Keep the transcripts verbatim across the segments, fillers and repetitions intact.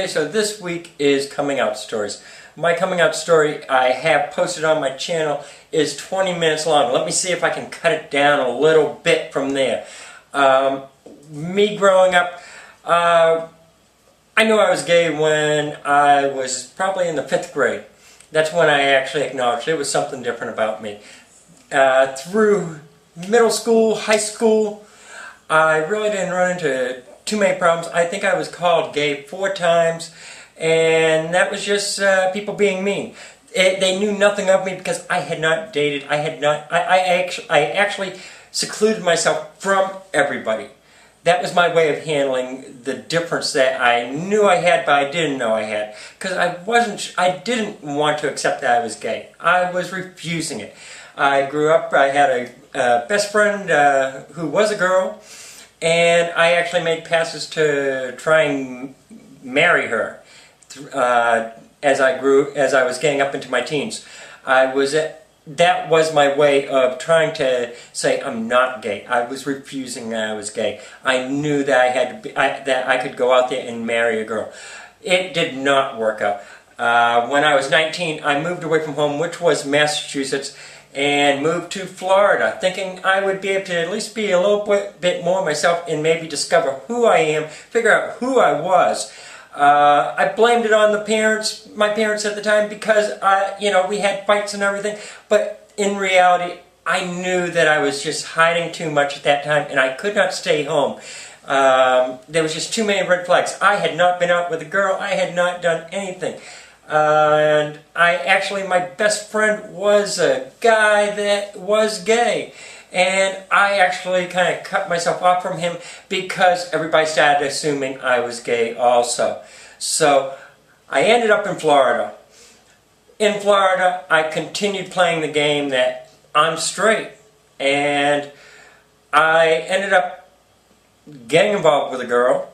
Okay, so this week is coming out stories. My coming out story I have posted on my channel is twenty minutes long. Let me see if I can cut it down a little bit from there. Um, me growing up, uh, I knew I was gay when I was probably in the fifth grade. That's when I actually acknowledged it was something different about me. Uh, through middle school, high school, I really didn't run into too many problems. I think I was called gay four times, and that was just uh, people being mean. It, they knew nothing of me because I had not dated. I had not. I, I actually, I actually secluded myself from everybody. That was my way of handling the difference that I knew I had, but I didn't know I had, because I wasn't. I didn't want to accept that I was gay. I was refusing it. I grew up. I had a uh, best friend uh, who was a girl. And I actually made passes to try and marry her uh, as I grew, as I was getting up into my teens. I was at, that was my way of trying to say I'm not gay. I was refusing that I was gay. I knew that I had to be, I, that I could go out there and marry a girl. It did not work out. Uh, when I was nineteen, I moved away from home, which was Massachusetts, and moved to Florida, thinking I would be able to at least be a little bit, bit more myself and maybe discover who I am, figure out who I was. Uh, I blamed it on the parents, my parents at the time, because I, you know, we had fights and everything. But in reality, I knew that I was just hiding too much at that time, and I could not stay home. Um, there was just too many red flags. I had not been out with a girl. I had not done anything. Uh, and I actually, my best friend was a guy that was gay, and I actually kind of cut myself off from him because everybody started assuming I was gay also. So I ended up in Florida. In Florida, I continued playing the game that I'm straight, and I ended up getting involved with a girl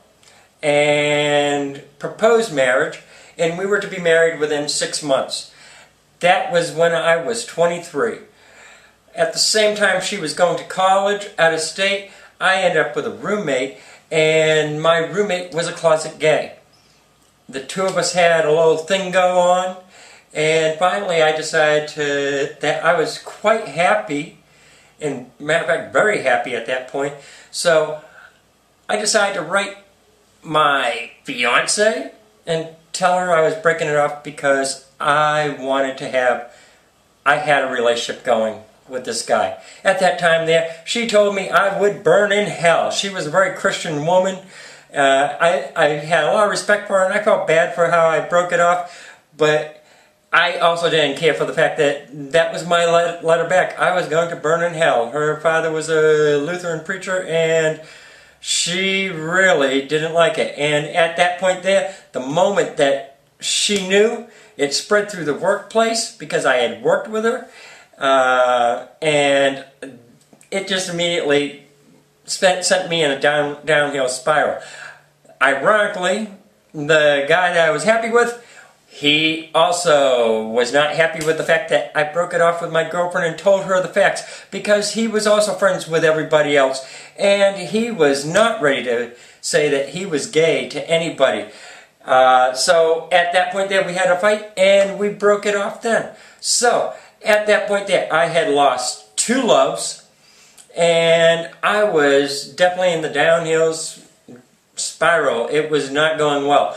and proposed marriage. And we were to be married within six months. That was when I was twenty-three. At the same time she was going to college out of state, I ended up with a roommate, and my roommate was a closet gay. The two of us had a little thing go on, and finally I decided to, that I was quite happy, and matter of fact very happy at that point. So I decided to write my fiance and tell her I was breaking it off because I wanted to have, I had a relationship going with this guy. At that time there, she told me I would burn in hell. She was a very Christian woman. Uh, I, I had a lot of respect for her, and I felt bad for how I broke it off, but I also didn't care for the fact that that was my letter back. I was going to burn in hell. Her father was a Lutheran preacher, and she really didn't like it. And at that point there, the moment that she knew, it spread through the workplace because I had worked with her. Uh, and it just immediately spent, sent me in a down, downhill spiral. Ironically, the guy that I was happy with, he also was not happy with the fact that I broke it off with my girlfriend and told her the facts, because he was also friends with everybody else, and he was not ready to say that he was gay to anybody. Uh, so at that point there we had a fight, and we broke it off then. So at that point there I had lost two loves, and I was definitely in the downhill spiral. It was not going well.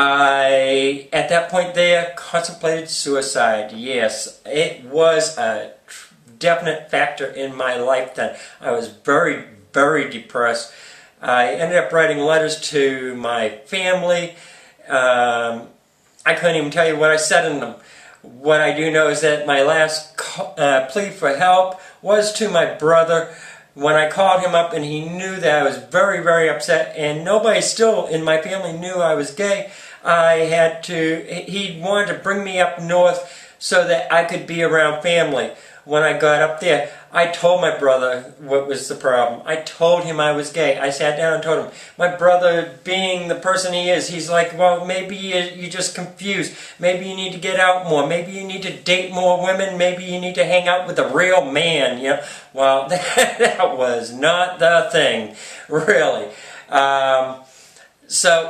I, at that point there, contemplated suicide. Yes, it was a definite factor in my life then. I was very, very depressed. I ended up writing letters to my family. Um, I couldn't even tell you what I said in them. What I do know is that my last uh, plea for help was to my brother. When I called him up and he knew that I was very, very upset, and nobody still in my family knew I was gay, I had to, he wanted to bring me up north so that I could be around family. When I got up there, I told my brother what was the problem. I told him I was gay. I sat down and told him. My brother, being the person he is, he's like, well, maybe you're just confused. Maybe you need to get out more. Maybe you need to date more women. Maybe you need to hang out with a real man. You know? Well, that was not the thing, really. Um, so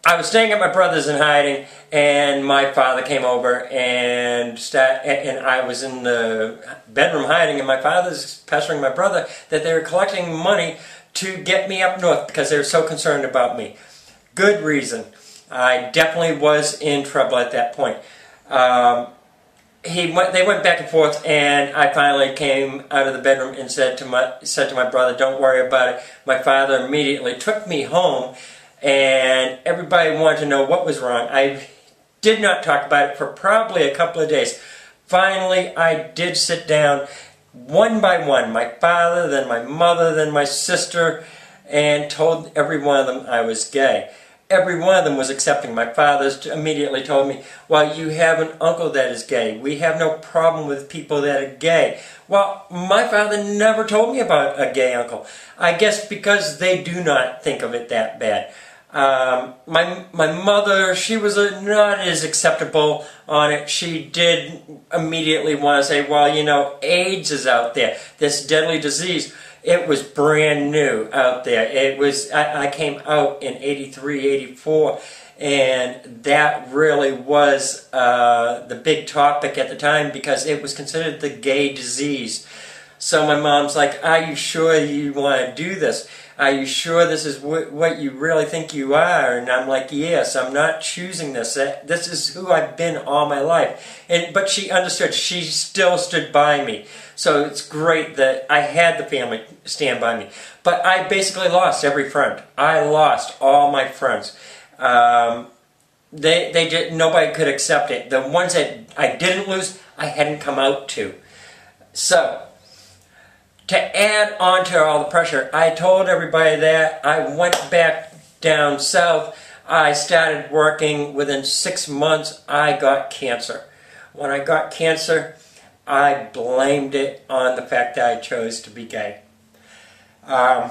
I was staying at my brother's in hiding, and my father came over, and stat, and I was in the bedroom hiding, and my father's pestering my brother that they were collecting money to get me up north because they were so concerned about me. Good reason. I definitely was in trouble at that point. Um, he went, they went back and forth, and I finally came out of the bedroom and said to my said to my brother, "Don't worry about it." My father immediately took me home, and everybody wanted to know what was wrong. I did not talk about it for probably a couple of days. Finally, I did sit down, one by one, my father, then my mother, then my sister, and told every one of them I was gay. Every one of them was accepting. My father immediately told me, "Well, you have an uncle that is gay. We have no problem with people that are gay." Well, my father never told me about a gay uncle. I guess because they do not think of it that bad. Um, my my mother, she was a, not as acceptable on it. She did immediately want to say, "Well, you know, AIDS is out there, this deadly disease." It was brand new out there. It was, I, I came out in eighty-three, eighty-four, and that really was uh, the big topic at the time because it was considered the gay disease. So my mom's like, "Are you sure you want to do this? Are you sure this is wh what you really think you are?" And I'm like, "Yes, I'm not choosing this. This is who I've been all my life." And but she understood. She still stood by me. So it's great that I had the family stand by me. But I basically lost every friend. I lost all my friends. Um, they they did. Nobody could accept it. The ones that I didn't lose, I hadn't come out to. So, to add on to all the pressure, I told everybody that I went back down south. I started working. Within six months, I got cancer. When I got cancer, I blamed it on the fact that I chose to be gay. Um,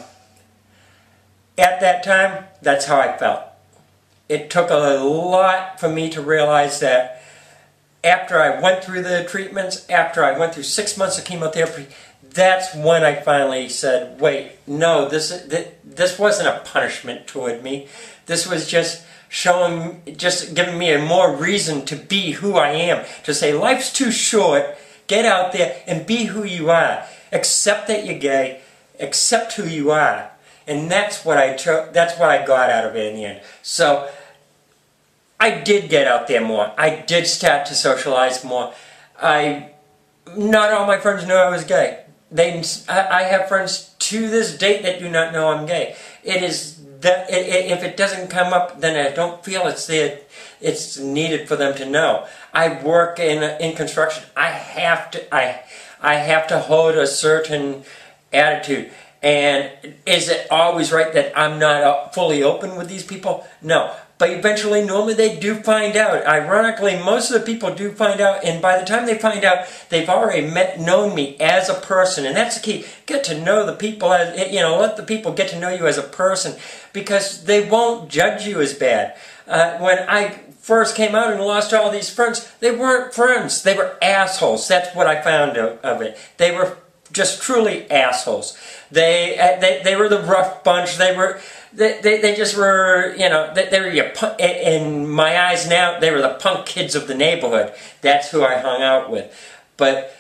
at that time, that's how I felt. It took a lot for me to realize that after I went through the treatments, after I went through six months of chemotherapy, that's when I finally said, wait, no, this, this wasn't a punishment toward me. This was just showing, just giving me a more reason to be who I am. To say, life's too short, get out there and be who you are. Accept that you're gay, accept who you are. And that's what I cho- that's what I got out of it in the end. So, I did get out there more. I did start to socialize more. I, not all my friends knew I was gay. They, I have friends to this date that do not know I'm gay. It is that if it doesn't come up, then I don't feel it's there. It's needed for them to know. I work in in construction. I have to I I have to hold a certain attitude. And is it always right that I'm not fully open with these people? No. But eventually, normally they do find out. Ironically, most of the people do find out, and by the time they find out, they've already met, known me as a person, and that's the key. Get to know the people, as you know, let the people get to know you as a person, because they won't judge you as bad. Uh, when I first came out and lost all these friends, they weren't friends. They were assholes. That's what I found of, of it. They were just truly assholes. They, uh, they, they were the rough bunch. They were... They, they, they just were, you know, they, they were your, in my eyes now, they were the punk kids of the neighborhood. That's who I hung out with. But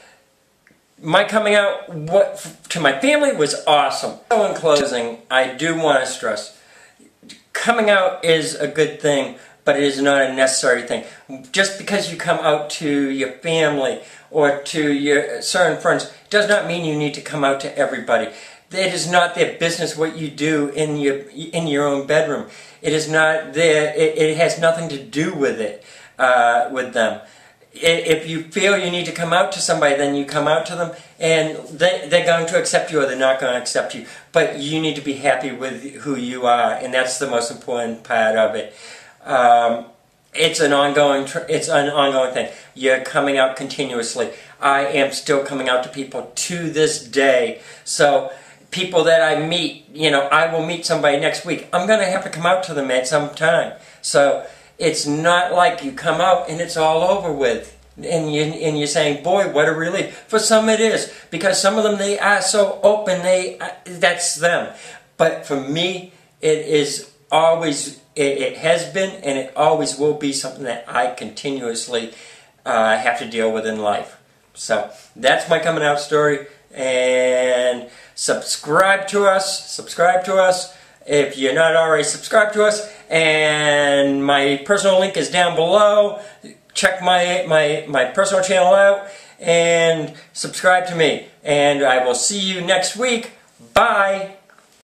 my coming out what, to my family was awesome. So in closing, I do want to stress, coming out is a good thing, but it is not a necessary thing. Just because you come out to your family or to your certain friends does not mean you need to come out to everybody. It is not their business what you do in your in your own bedroom. It is not their. It, it has nothing to do with it, uh, with them. If you feel you need to come out to somebody, then you come out to them, and they they're going to accept you or they're not going to accept you. But you need to be happy with who you are, and that's the most important part of it. Um, it's an ongoing. It's an ongoing thing. You're coming out continuously. I am still coming out to people to this day. So. People that I meet, you know, I will meet somebody next week. I'm going to have to come out to them at some time. So it's not like you come out and it's all over with. And, you, and you're saying, boy, what a relief. For some it is. Because some of them, they are so open, they that's them. But for me, it is always, it, it has been, and it always will be something that I continuously uh, have to deal with in life. So that's my coming out story, and subscribe to us, subscribe to us if you're not already subscribed to us, and my personal link is down below. Check my, my, my personal channel out and subscribe to me, and I will see you next week. Bye!